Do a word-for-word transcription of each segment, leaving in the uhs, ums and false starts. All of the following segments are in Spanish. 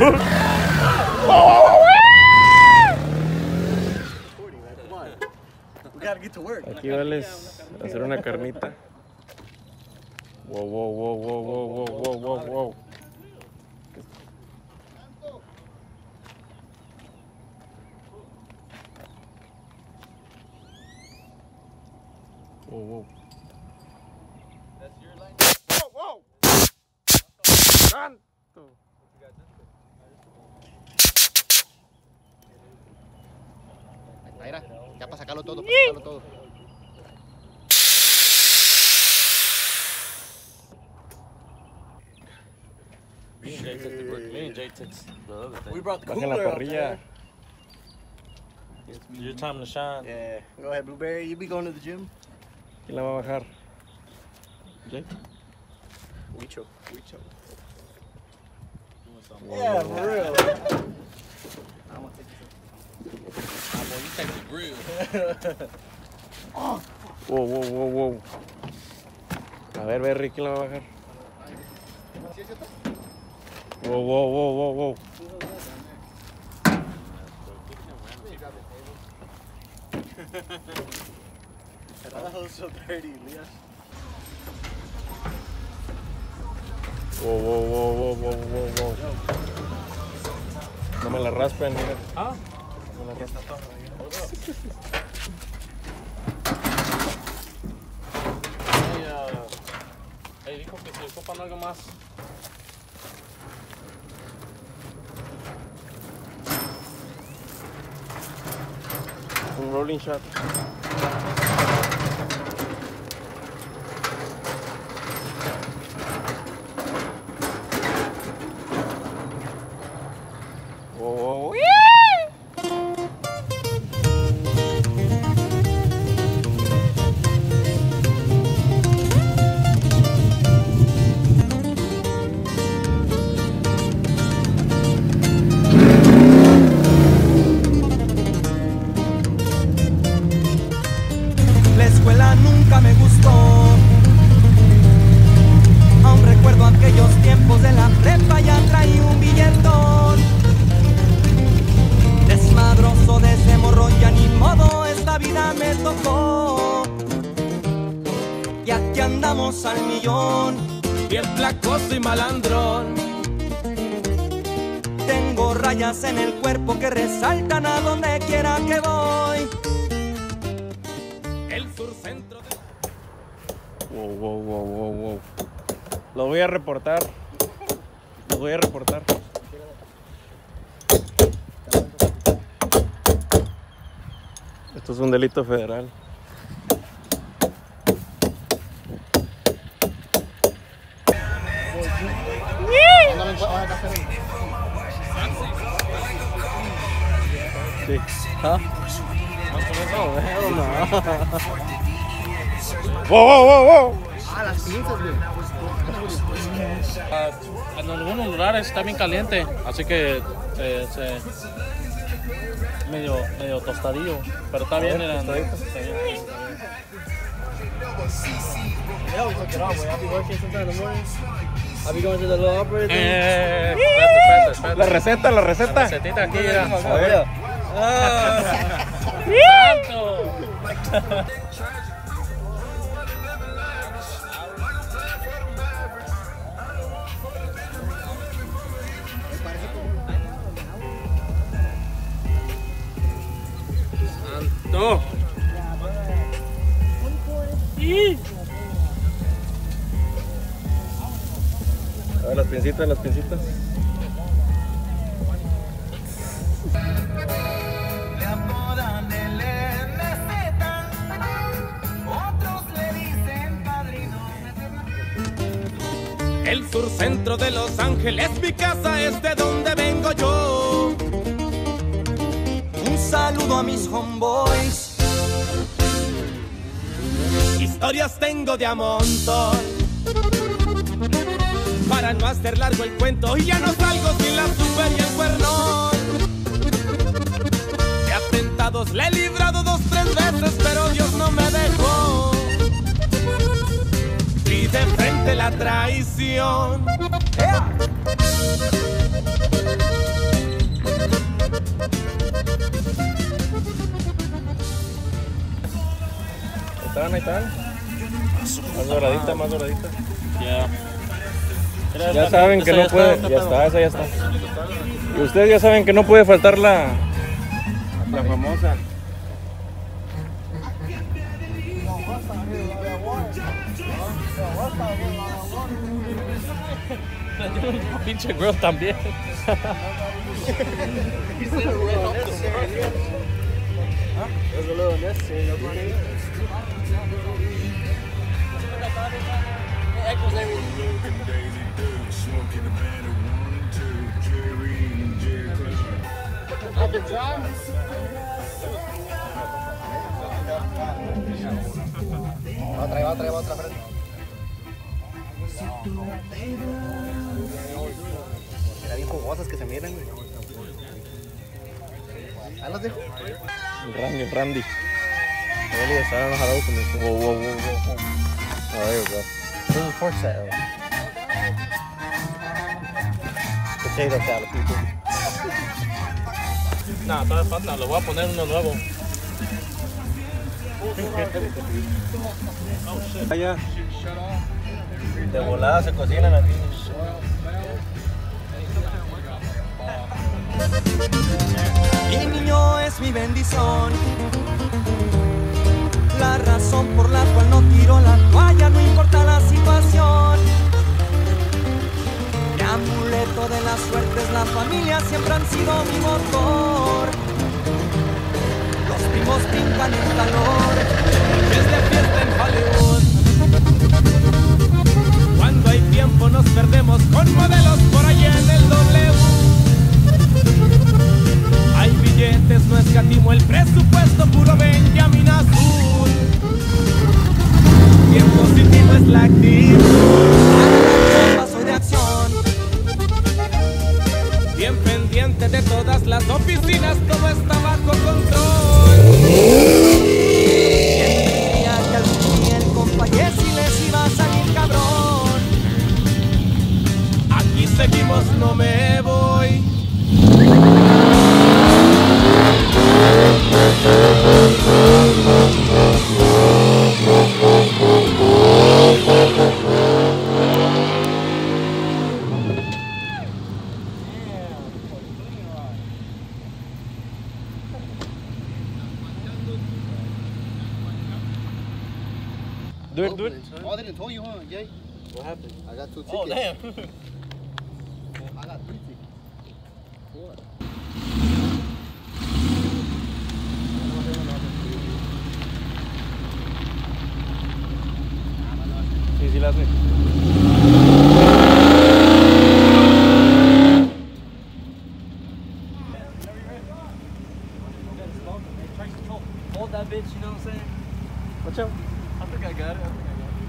Aquí vales a hacer una carnita. Wow, wow, wow, wow, wow, wow, wow, wow, wow. Wow, wow. Wow, wow. Santo. Mira, ya para sacarlo todo, para sacarlo todo. Me and Jay took the work. Me and Jay took the other thing. We brought the Bajen la cooler up parrilla. there. Your time to shine. Yeah. Go ahead, Blueberry. You be going to the gym? ¿Quién la va a bajar? Jay. Wicho. Wicho. Yeah, for real. I'm gonna take this. Ah, boy, you take the grill. Wow, wow, wow, wow. A ver, Berry, ¿quién la va a bajar? Wow, wow, wow, wow, wow. That was so dirty, Leah. Wow, wow, wow, wow, wow, wow, wow. No me la raspen, mira. Ah. No me la raspen. Él dijo que si ocupan algo más. Un rolling shot. Wow, wow. La escuela nunca me gustó. Aún recuerdo aquellos tiempos de la prepa, ya traí un billetón. Desmadroso de ese morro, ya ni modo, esta vida me tocó. Y aquí andamos al millón, bien placoso y malandrón. Tengo rayas en el cuerpo que resaltan a donde quiera que voy. El sur centro de... Wow, wow, wow, wow, wow. Lo voy a reportar. Lo voy a reportar. Esto es un delito federal. Sí. Huh? Oh, hell no. Wow, wow, wow, wow. Ah, las pinzas, güey. Uh, en algunos lugares está bien caliente, así que se, se medio, medio tostadillo, pero está bien. Era, está bien, está bien. Yeah, we hook it up, boy. I'll be working sometime in the morning. I'll be going to the little operator thing. Eh, espérate, espérate, espérate. La receta, la receta. La recetita aquí, mira. A ver. Ah. ¡Santo! ¡Santo! ¡Y! A ver, las pincitas, las pincitas. Le apodan el M Z, otros le dicen padrino. El sur centro de Los Ángeles, mi casa es de donde vengo yo. Un saludo a mis homeboys. Historias tengo de a montón. Para no hacer largo el cuento, y ya no salgo sin la super y el cuernón. De atentados le he librado dos, tres veces, pero Dios no me dejó. Y de frente la traición. ¡Ea! están, ahí están. Más doradita, más doradita. Ya. Mira, Ya esta- saben esa que ya no puede, está, ya ¿qué está, esa ya está. Y ustedes ya saben que no puede faltar la, la famosa. pedo? Pinche grill también. There's a little necessary, no money. It echoes everything. Up and dry? Otra, otra, otra, otra. Era bien jugosas que se miren. Ahí los dejo. Randy, Randy. Really están enojados con esto. Wow, wow, wow, wow. Oh, there you go. This is pork salad. Potato salad, people. Nah, todavía falta, le voy a poner uno nuevo. Allá. De volada se cocinan aquí. Mi niño es mi bendición, la razón por la cual no tiro la toalla, no importa la situación. Mi amuleto de la suerte es la familia, siempre han sido mi motor. Los primos brincan en calor, es de fiesta en Hollywood. Cuando hay tiempo nos perdemos con modelos por allá en el W. Hay billetes, no escatimo el presupuesto, puro Benjamin Azul. Bien positivo es la actitud, paso de acción. Bien pendiente de todas las oficinas, todo está bajo control. ¿Quién diría que algún día el compa Jesse les iba a salir cabrón? Aquí seguimos, no me voy. Do it, do it. Oh, they didn't tell you, huh, Jay? What happened? I got two tickets. Oh, damn. I got three tickets. Four. Sí, sí la hace. Hold that bitch, you know what I'm saying? Watch out. I think I got it. I think I got it.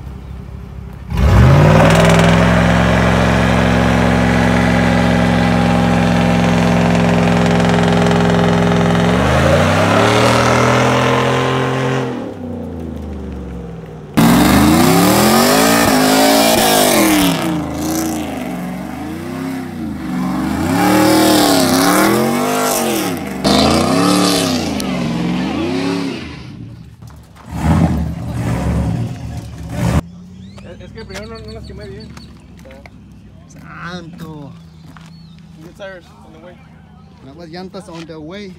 Es que primero no, no las quemé bien. Santo. Get tires on the way. Las llantas on the way.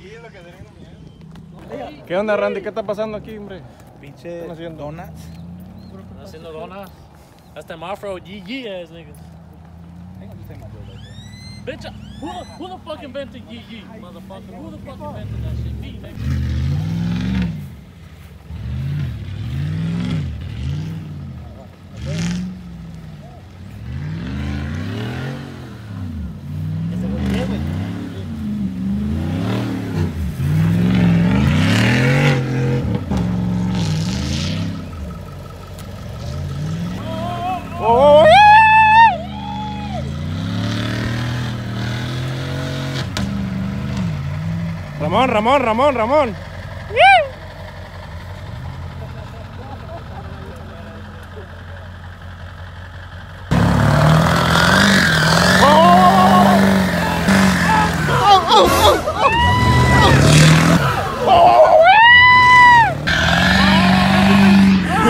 ¿Qué onda, Randy? ¿Qué está pasando aquí, hombre? Pinche ¿Qué están haciendo? donuts. Haciendo donuts. Hasta Mafro, G G ass niggas. Bitch, who the, who the fuck invented G G, motherfucker? Who the fuck invented that shit? Me, nigga. ¡Oh! Ramón, Ramón, Ramón, Ramón.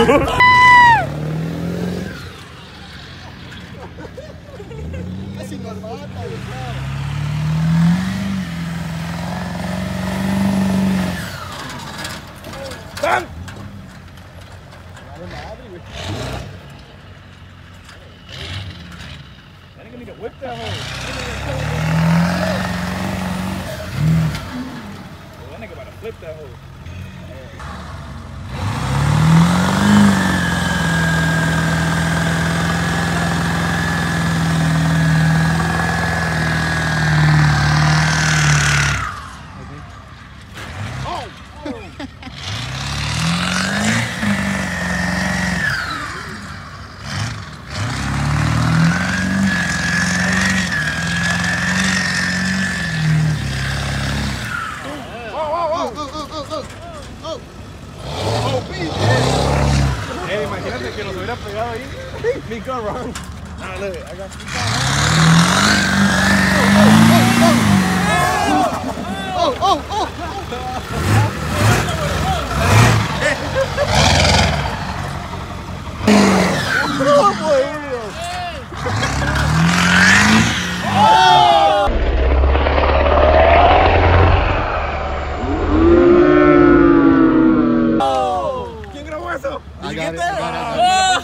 ¡Dan! That nigga need to whip that hole. That nigga about to flip that hole. Eh, imagínate que nos hubiera pegado ahí. Me go wrong. Ah, look, I got you. Oh, oh, oh, ¿quién grabó eso? I got it. I got it.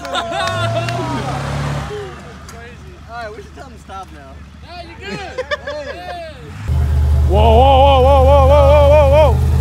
Alright, we should tell him to stop now. Yeah, you good. Hey. Whoa, whoa, whoa, whoa, whoa, whoa, whoa, whoa, whoa.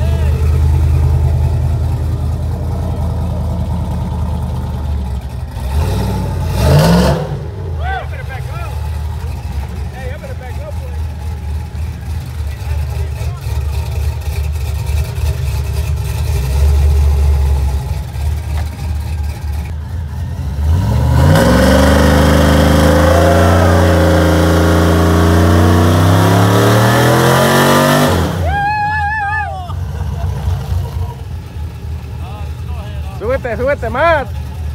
Súbete, súbete más.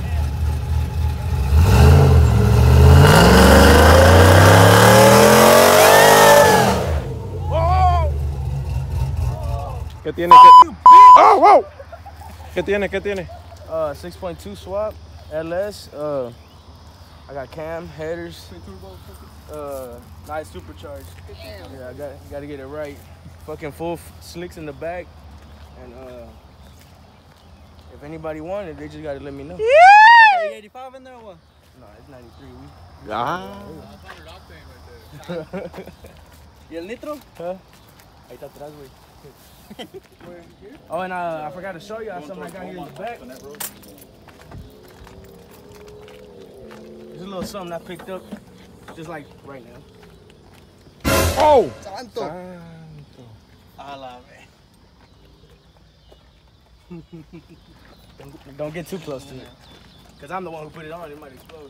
¿Qué tiene? ¿Qué? Oh, wow. ¿Qué tiene? ¿Qué tiene? Uh, six point two swap, L S. Uh, I got cam, headers. Uh, nice supercharged. Yeah, I got got to get it right. Fucking full f slicks in the back, and uh, if anybody wanted, they just got to let me know. Yeah. eighty-five in there or what? No, it's ninety-three. Ah. ¿Y el nitro? Huh? Ahí está atrás, güey. Oh, and uh, I forgot to show you something I got here in the back. There's a little something I picked up, just like right now. Oh. Santo. Santo. A la vez. Don't, don't get too close to it, because I'm the one who put it on. It might explode.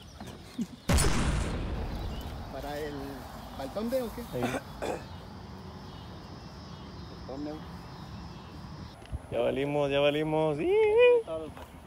¿Para el baltón de o qué? Ya valimos, ya valimos. ¡Sí!